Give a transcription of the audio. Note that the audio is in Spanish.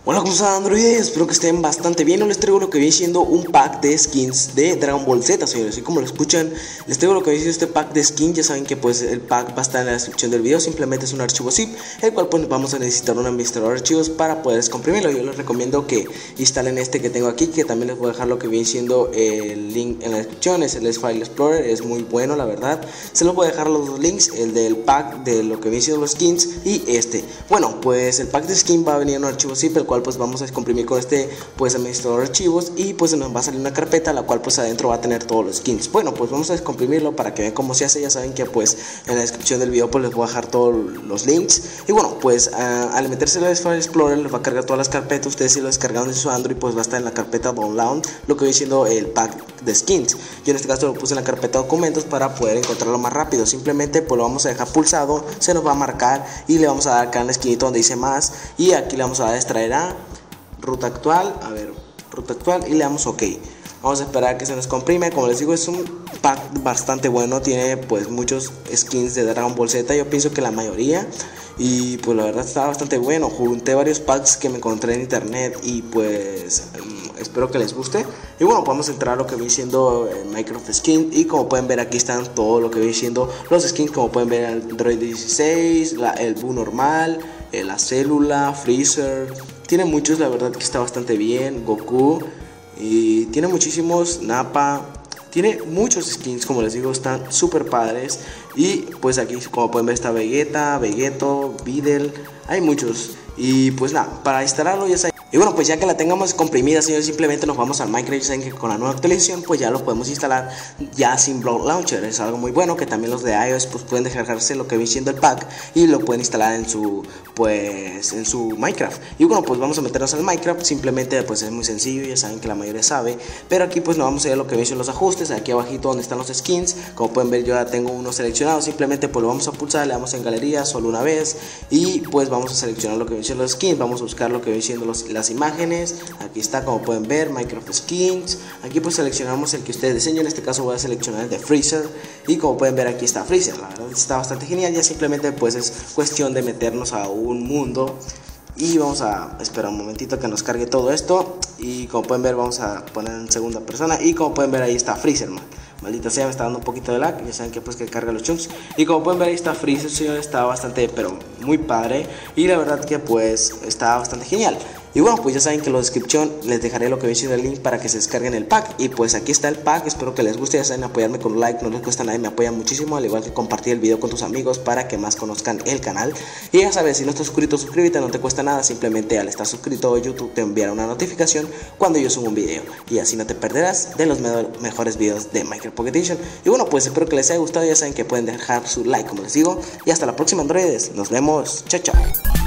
Hola, ¿cómo están androides? Espero que estén bastante bien. Hoy les traigo lo que viene siendo un pack de skins de Dragon Ball Z, señores. Y como lo escuchan, les traigo lo que viene siendo este pack de skins. Ya saben que pues el pack va a estar en la descripción del video. Simplemente es un archivo zip, el cual pues vamos a necesitar un administrador de archivos para poder descomprimirlo. Yo les recomiendo que instalen este que tengo aquí, que también les voy a dejar lo que viene siendo el link en la descripción. Es el File Explorer, es muy bueno, la verdad. Se los voy a dejar los dos links, el del pack de lo que viene siendo los skins y este. Bueno, pues el pack de skin va a venir en un archivo zip, el cual pues vamos a descomprimir con este pues administrador de archivos, y pues nos va a salir una carpeta la cual pues adentro va a tener todos los skins. Bueno, pues vamos a descomprimirlo para que vean cómo se hace. Ya saben que pues en la descripción del video pues les voy a dejar todos los links. Y bueno, pues al meterse en el File Explorer les va a cargar todas las carpetas. Ustedes si lo descargaron de su Android pues va a estar en la carpeta Download lo que viene siendo el pack de skins. Yo en este caso lo puse en la carpeta documentos para poder encontrarlo más rápido. Simplemente pues lo vamos a dejar pulsado, se nos va a marcar y le vamos a dar acá en la esquinita donde dice más, y aquí le vamos a dar extraer a ruta actual, ruta actual, y le damos OK. Vamos a esperar a que se nos comprime. Como les digo, es un pack bastante bueno, tiene pues muchos skins de Dragon Ball Z, yo pienso que la mayoría, y pues la verdad está bastante bueno. Junté varios packs que me encontré en internet y pues espero que les guste. Y bueno, vamos a entrar a lo que viene siendo Minecraft Skin, y como pueden ver aquí están todo lo que viene siendo los skins. Como pueden ver, el Android 16, el Buu normal, la célula, Freezer, tiene muchos, la verdad que está bastante bien. Goku, y tiene muchísimos. Nappa, tiene muchos skins, como les digo, están súper padres. Y pues aquí como pueden ver está Vegeta, Vegeto, Videl, hay muchos. Y pues nada, para instalarlo ya saben. Y bueno, pues ya que la tengamos comprimida, señores, simplemente nos vamos al Minecraft. Ya saben que con la nueva actualización pues ya lo podemos instalar ya sin Block Launcher. Es algo muy bueno, que también los de iOS pues pueden descargarse lo que viene siendo el pack y lo pueden instalar en su Minecraft. Y bueno, pues vamos a meternos al Minecraft. Simplemente pues es muy sencillo, ya saben que la mayoría sabe. Pero aquí pues nos vamos a ir a lo que viene siendo los ajustes. Aquí abajito donde están los skins, como pueden ver yo ya tengo uno seleccionado. Simplemente pues lo vamos a pulsar, le damos en galería solo una vez, y pues vamos a seleccionar lo que viene siendo los skins. Vamos a buscar lo que viene siendo las imágenes. Aquí está, como pueden ver, Minecraft Skins. Aquí pues seleccionamos el que ustedes deseen. En este caso voy a seleccionar el de Freezer, y como pueden ver aquí está Freezer. La verdad está bastante genial. Ya simplemente pues es cuestión de meternos a un mundo, y vamos a esperar un momentito que nos cargue todo esto. Y como pueden ver vamos a poner en segunda persona, y como pueden ver ahí está Freezer, maldita sea, me está dando un poquito de lag. Ya saben que pues que carga los chunks. Y como pueden ver ahí está Freezer, señor. Está bastante, pero muy padre. Y la verdad que pues está bastante genial. Y bueno, pues ya saben que en la descripción les dejaré lo que viene siendo el link para que se descarguen el pack. Y pues aquí está el pack, espero que les guste. Ya saben, apoyarme con un like, no les cuesta nada, me apoyan muchísimo. Al igual que compartir el video con tus amigos para que más conozcan el canal. Y ya sabes, si no estás suscrito, suscríbete, no te cuesta nada. Simplemente al estar suscrito, YouTube te enviará una notificación cuando yo subo un video, y así no te perderás de los mejores videos de Minecraft Pocket Edition. Y bueno, pues espero que les haya gustado. Ya saben que pueden dejar su like, como les digo. Y hasta la próxima, androides. Nos vemos. Chao, chao.